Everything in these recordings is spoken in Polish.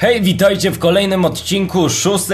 Hej, witajcie w kolejnym odcinku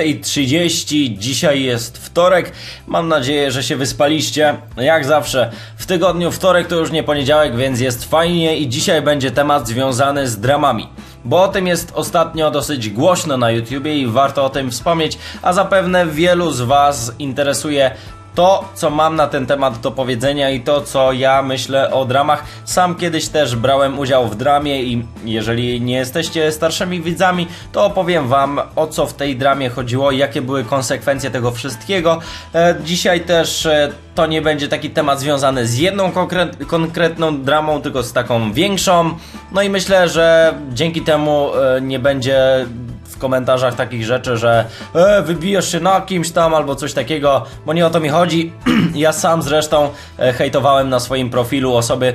6:30. Dzisiaj jest wtorek. Mam nadzieję, że się wyspaliście. Jak zawsze w tygodniu wtorek to już nie poniedziałek, więc jest fajnie i dzisiaj będzie temat związany z dramami. Bo o tym jest ostatnio dosyć głośno na YouTubie i warto o tym wspomnieć, a zapewne wielu z Was interesuje to, co mam na ten temat do powiedzenia i to, co ja myślę o dramach. Sam kiedyś też brałem udział w dramie i jeżeli nie jesteście starszymi widzami, to opowiem Wam, o co w tej dramie chodziło i jakie były konsekwencje tego wszystkiego. Dzisiaj też to nie będzie taki temat związany z jedną konkretną dramą, tylko z taką większą. No i myślę, że dzięki temu nie będzie w komentarzach takich rzeczy, że wybijasz się na kimś tam albo coś takiego, bo nie o to mi chodzi. Ja sam zresztą hejtowałem na swoim profilu osoby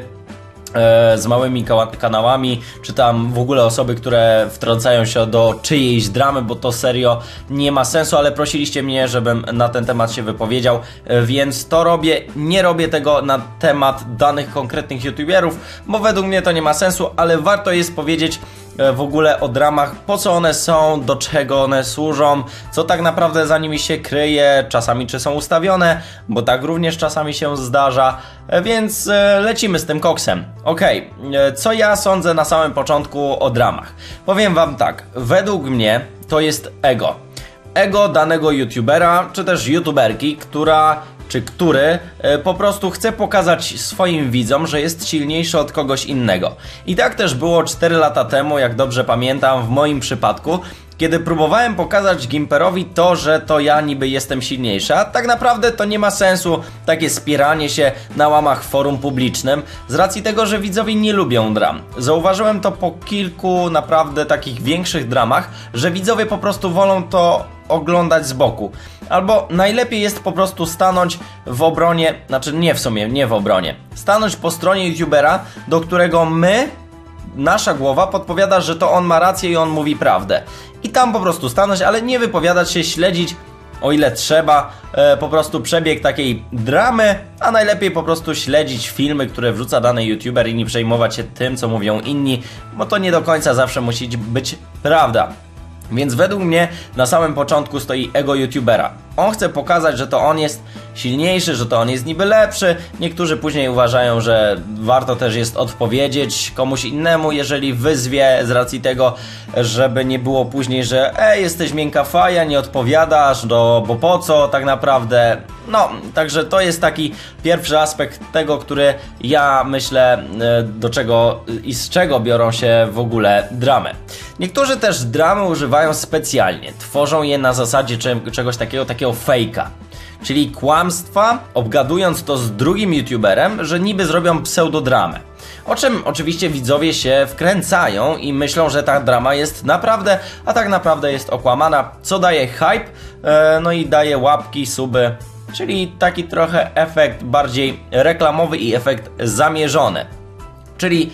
z małymi kanałami, czy tam w ogóle osoby, które wtrącają się do czyjejś dramy, bo to serio nie ma sensu, ale prosiliście mnie, żebym na ten temat się wypowiedział, więc to robię. Nie robię tego na temat danych konkretnych youtuberów, bo według mnie to nie ma sensu, ale warto jest powiedzieć w ogóle o dramach, po co one są, do czego one służą, co tak naprawdę za nimi się kryje, czasami czy są ustawione, bo tak również czasami się zdarza, więc lecimy z tym koksem. Okej, co ja sądzę na samym początku o dramach? Powiem Wam tak, według mnie to jest ego. Ego danego youtubera, czy też youtuberki, który po prostu chce pokazać swoim widzom, że jest silniejszy od kogoś innego. I tak też było 4 lata temu, jak dobrze pamiętam, w moim przypadku, kiedy próbowałem pokazać Gimperowi to, że to ja niby jestem silniejszy, a tak naprawdę to nie ma sensu takie spieranie się na łamach forum publicznym, z racji tego, że widzowie nie lubią dram. Zauważyłem to po kilku naprawdę takich większych dramach, że widzowie po prostu wolą to oglądać z boku. Albo najlepiej jest po prostu stanąć w obronie, znaczy nie w obronie, stanąć po stronie youtubera, do którego nasza głowa podpowiada, że to on ma rację i on mówi prawdę. I tam po prostu stanąć, ale nie wypowiadać się, śledzić o ile trzeba po prostu przebieg takiej dramy, a najlepiej po prostu śledzić filmy, które wrzuca dany youtuber i nie przejmować się tym, co mówią inni, bo to nie do końca zawsze musi być prawda. Więc według mnie na samym początku stoi ego youtubera. On chce pokazać, że to on jest silniejszy, że to on jest niby lepszy. Niektórzy później uważają, że warto też jest odpowiedzieć komuś innemu, jeżeli wyzwie, z racji tego, żeby nie było później, że jesteś miękka faja, nie odpowiadasz, bo po co tak naprawdę. No, także to jest taki pierwszy aspekt tego, który ja myślę, do czego i z czego biorą się w ogóle dramy. Niektórzy też dramy używają specjalnie, tworzą je na zasadzie czegoś takiego fejka, czyli kłamstwa, obgadując to z drugim youtuberem, że niby zrobią pseudodramę. O czym oczywiście widzowie się wkręcają i myślą, że ta drama jest naprawdę, a tak naprawdę jest okłamana, co daje hype, no i daje łapki, suby, czyli taki trochę efekt bardziej reklamowy i efekt zamierzony. Czyli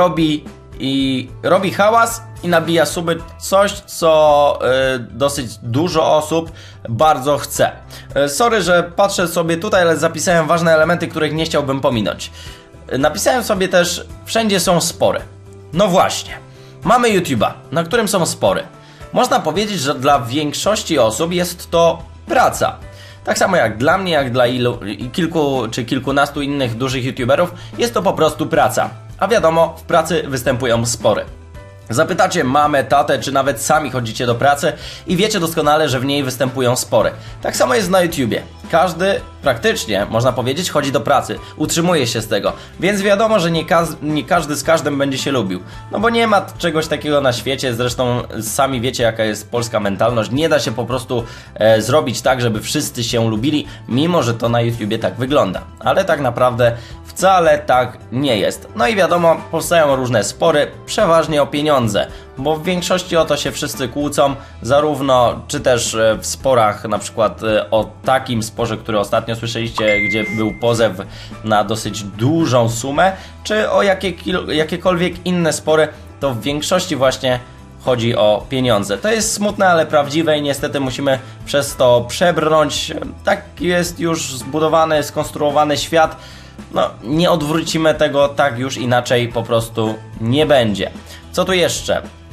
robi hałas i nabija suby, coś co dosyć dużo osób bardzo chce. Sorry, że patrzę sobie tutaj, ale zapisałem ważne elementy, których nie chciałbym pominąć. Napisałem sobie też, wszędzie są spory. No właśnie, mamy YouTube'a, na którym są spory. Można powiedzieć, że dla większości osób jest to praca. Tak samo jak dla mnie, jak dla kilku czy kilkunastu innych dużych youtuberów, jest to po prostu praca. A wiadomo, w pracy występują spory. Zapytacie mamę, tatę, czy nawet sami chodzicie do pracy i wiecie doskonale, że w niej występują spory. Tak samo jest na YouTubie. Każdy, praktycznie, można powiedzieć, chodzi do pracy, utrzymuje się z tego, więc wiadomo, że nie każdy z każdym będzie się lubił. No bo nie ma czegoś takiego na świecie, zresztą sami wiecie, jaka jest polska mentalność. Nie da się po prostu zrobić tak, żeby wszyscy się lubili, mimo że to na YouTubie tak wygląda. Ale tak naprawdę wcale tak nie jest. No i wiadomo, powstają różne spory, przeważnie o pieniądze, bo w większości o to się wszyscy kłócą, zarówno czy też w sporach, na przykład o takim sporze, który ostatnio słyszeliście, gdzie był pozew na dosyć dużą sumę, czy o jakiekolwiek inne spory, to w większości właśnie chodzi o pieniądze. To jest smutne, ale prawdziwe i niestety musimy przez to przebrnąć. Tak jest już zbudowany, skonstruowany świat. No, nie odwrócimy tego, tak już inaczej po prostu nie będzie. Co tu jeszcze?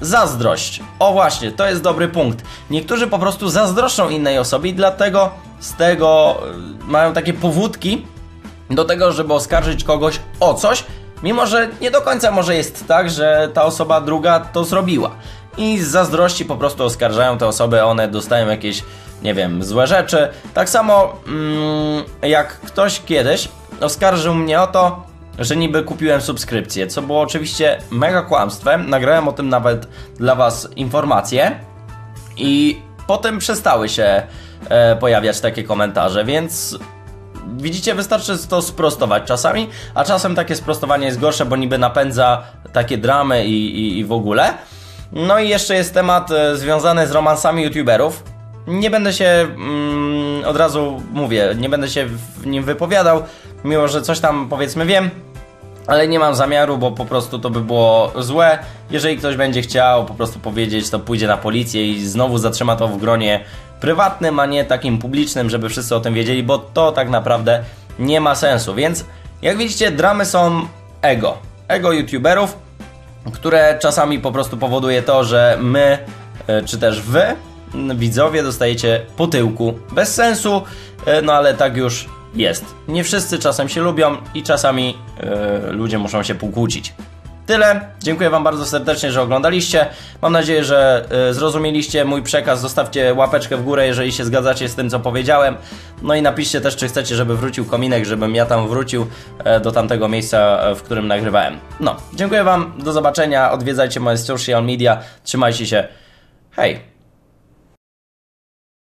zazdrość. O właśnie, to jest dobry punkt. Niektórzy po prostu zazdroszczą innej osobie i dlatego z tego mają takie powódki do tego, żeby oskarżyć kogoś o coś, mimo że nie do końca może jest tak, że ta osoba druga to zrobiła. I z zazdrości po prostu oskarżają te osoby, one dostają jakieś, nie wiem, złe rzeczy. Tak samo jak ktoś kiedyś oskarżył mnie o to, że niby kupiłem subskrypcję, co było oczywiście mega kłamstwem. Nagrałem o tym nawet dla was informacje i potem przestały się pojawiać takie komentarze, więc widzicie, wystarczy to sprostować czasami, a czasem takie sprostowanie jest gorsze, bo niby napędza takie dramy i w ogóle. No i jeszcze jest temat związany z romansami youtuberów. Nie będę się, od razu mówię, nie będę się w nim wypowiadał, mimo że coś tam powiedzmy wiem, ale nie mam zamiaru, bo po prostu to by było złe. Jeżeli ktoś będzie chciał po prostu powiedzieć, to pójdzie na policję i znowu zatrzyma to w gronie prywatnym, a nie takim publicznym, żeby wszyscy o tym wiedzieli, bo to tak naprawdę nie ma sensu. Więc jak widzicie, dramy są ego youtuberów, które czasami po prostu powoduje to, że my, czy też wy, widzowie, dostajecie po tyłku bez sensu, no ale tak już jest. Nie wszyscy czasem się lubią i czasami ludzie muszą się pokłócić. Tyle. Dziękuję wam bardzo serdecznie, że oglądaliście. Mam nadzieję, że zrozumieliście mój przekaz. Zostawcie łapeczkę w górę, jeżeli się zgadzacie z tym, co powiedziałem. No i napiszcie też, czy chcecie, żeby wrócił kominek, żebym ja tam wrócił do tamtego miejsca, w którym nagrywałem. No, dziękuję wam. Do zobaczenia. Odwiedzajcie moje social media. Trzymajcie się. Hej!